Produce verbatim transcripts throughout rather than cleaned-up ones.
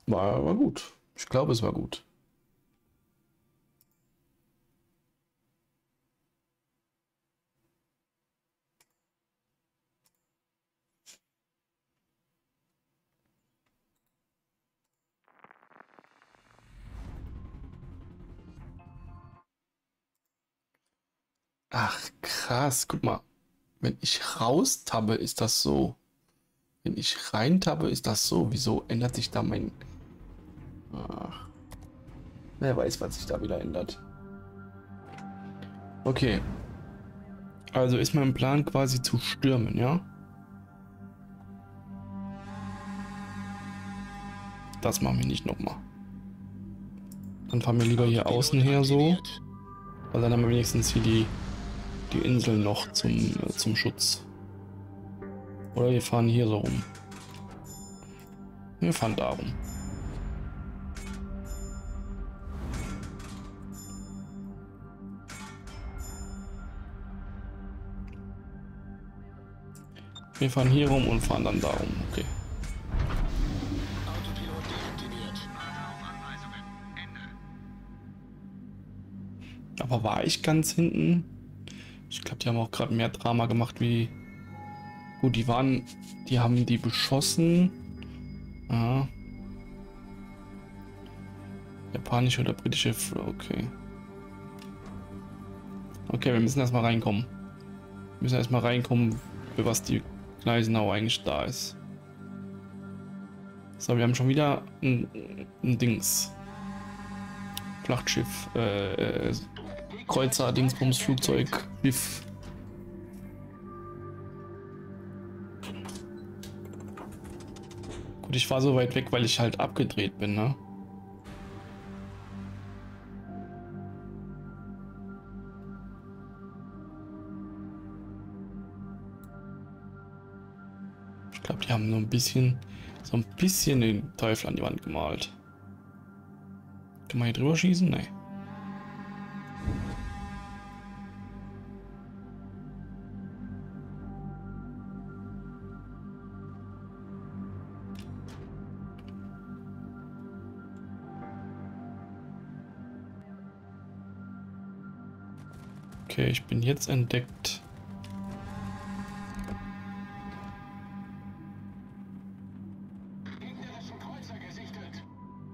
War, war gut. Ich glaube, es war gut. Ach, krass. Guck mal. Wenn ich raustabbe, ist das so. Wenn ich reintabbe, ist das so. Wieso ändert sich da mein... Ach, wer weiß, was sich da wieder ändert. Okay. Also ist mein Plan quasi zu stürmen, ja? Das machen wir nicht nochmal. Dann fahren wir lieber hier außen her so. Weil dann haben wir wenigstens hier die, die Insel noch zum, äh, zum Schutz. Oder wir fahren hier so rum. Wir fahren da rum. Wir fahren hier rum und fahren dann da rum. Okay. Autopilot deaktiviert. Aber war ich ganz hinten? Ich glaube, die haben auch gerade mehr Drama gemacht wie... Gut, die waren... Die haben die beschossen. Ja. Japanische oder britische... Okay. Okay, wir müssen erstmal reinkommen. Wir müssen erstmal reinkommen, für was die Gneisenau eigentlich da ist. So, wir haben schon wieder ein, ein Dings. Flachtschiff, äh, Kreuzer, Dingsbums, Flugzeug, Schiff. Gut, ich war so weit weg, weil ich halt abgedreht bin, ne? Ich glaube, die haben nur ein bisschen, so ein bisschen den Teufel an die Wand gemalt. Kann man hier drüber schießen? Nee. Okay, ich bin jetzt entdeckt. Gegnerischen Kreuzer gesichtet.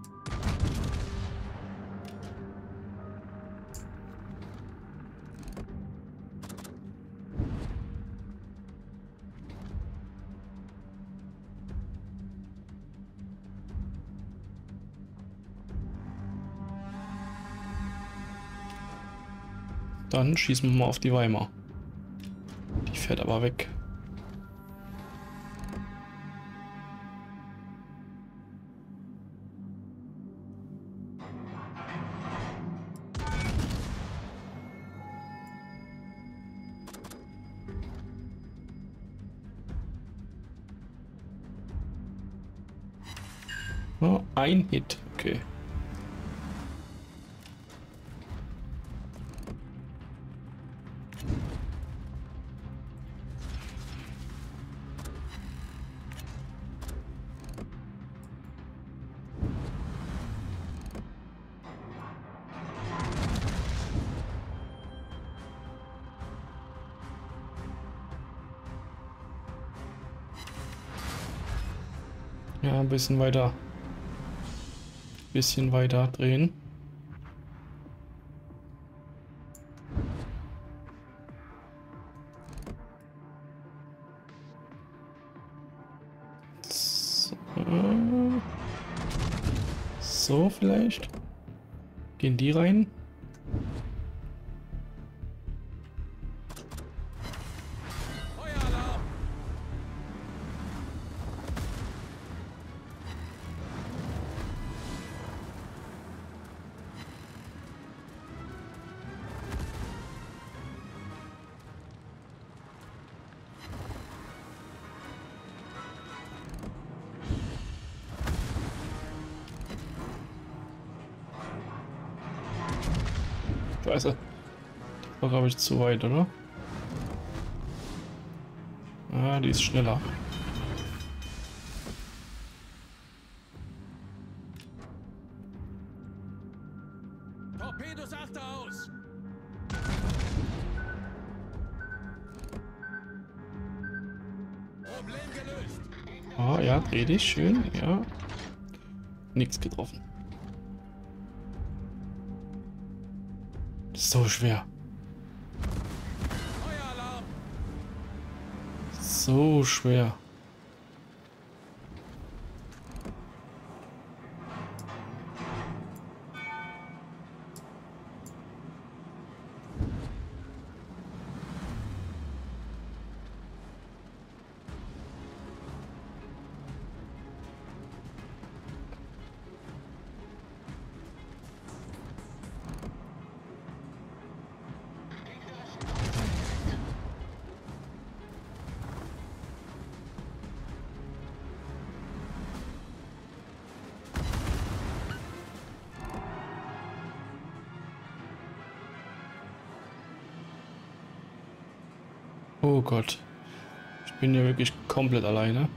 Dann schießen wir mal auf die Weimar. Die fährt aber weg. Oh, ein Hit, okay. Ja, ein bisschen weiter. Bisschen weiter drehen. So, so vielleicht. Gehen die rein? Feueralarm! Scheiße. War, glaube ich, zu weit, oder? Ah, die ist schneller. Torpedos achte aus! Problem gelöst! Ah, ja, dreh dich schön, ja. Nichts getroffen. So schwer. Feueralarm! So schwer. Oh Gott. Ich bin ja wirklich komplett alleine.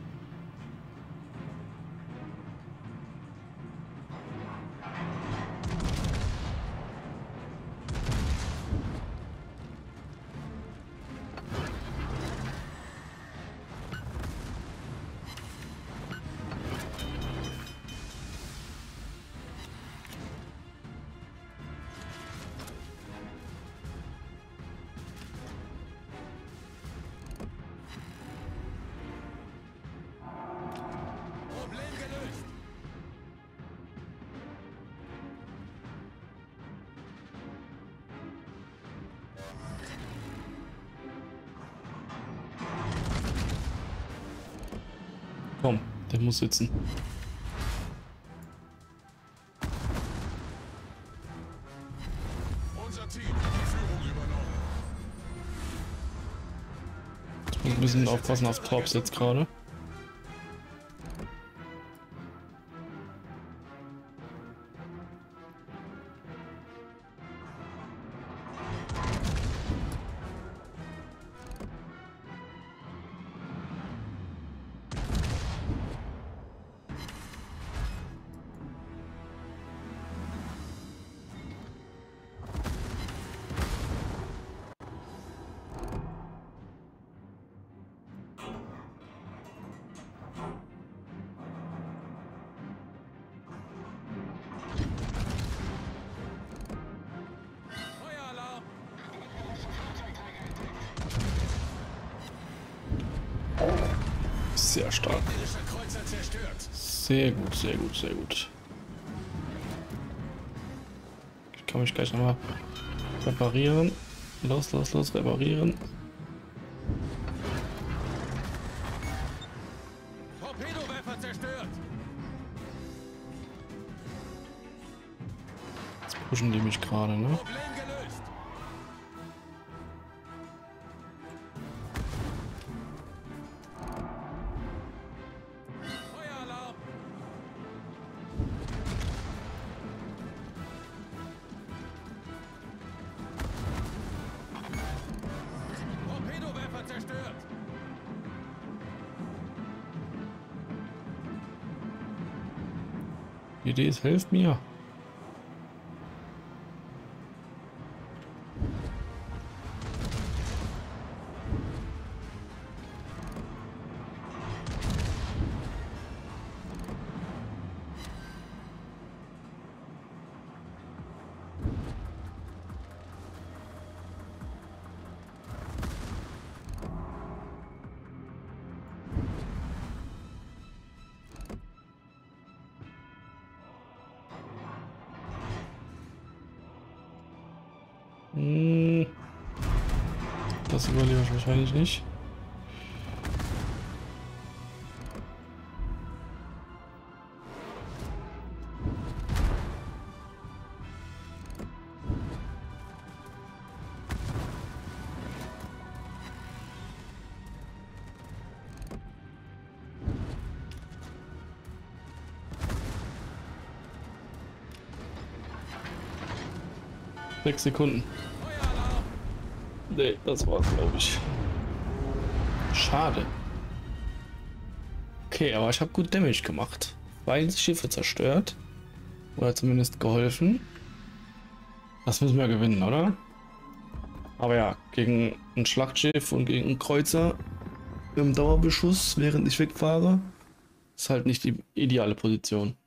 Problem gelöst! Komm, der muss sitzen. Unser Team hat die Führung übernommen. Ich muss ein bisschen aufpassen auf Torps jetzt gerade. Feueralarm! Sehr stark. Gegnerischer Kreuzer zerstört. Sehr gut, sehr gut, sehr gut. Ich kann mich gleich nochmal reparieren. Los, los, los, reparieren. Torpedowerfer zerstört. Jetzt pushen die mich gerade, ne? Problem gelöst. Feueralarm! Torpedowerfer zerstört. Die Idee ist, helft mir. Hm. Das überlebe ich wahrscheinlich nicht. Sechs Sekunden. Feueralarm! Nee, das war's, glaube ich. Schade. Okay, aber ich habe gut Damage gemacht. Beide Schiffe zerstört. Oder zumindest geholfen. Das müssen wir gewinnen, oder? Aber ja, gegen ein Schlachtschiff und gegen einen Kreuzer im Dauerbeschuss, während ich wegfahre, ist halt nicht die ideale Position.